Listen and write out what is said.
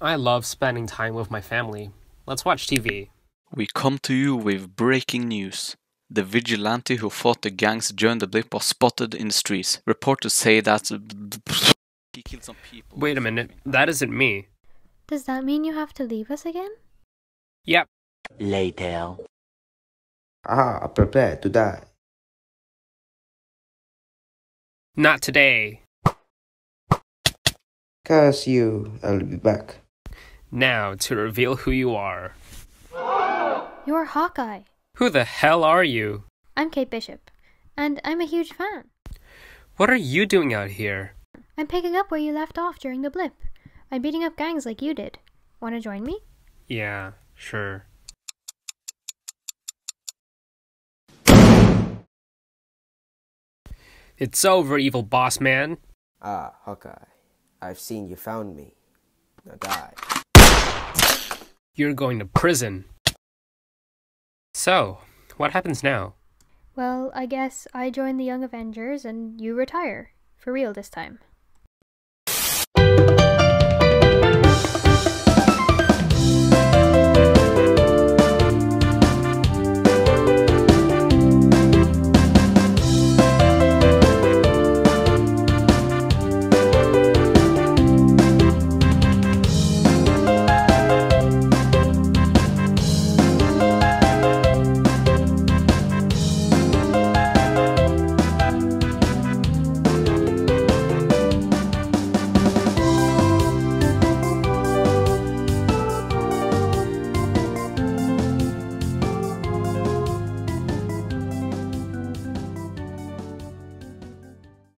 I love spending time with my family. Let's watch TV. We come to you with breaking news. The vigilante who fought the gangs during the blip was spotted in the streets. Reporters say that he killed some people. Wait a minute, that isn't me. Does that mean you have to leave us again? Yep. Later. Prepare to die. Not today. Curse you, I'll be back. Now to reveal who you are. You're Hawkeye. Who the hell are you? I'm Kate Bishop, and I'm a huge fan. What are you doing out here? I'm picking up where you left off during the blip. I'm beating up gangs like you did. Want to join me? Yeah, sure. It's over, evil boss man. Hawkeye. I've seen you found me. Now die. You're going to prison. So, what happens now? Well, I guess I join the Young Avengers and you retire. For real this time.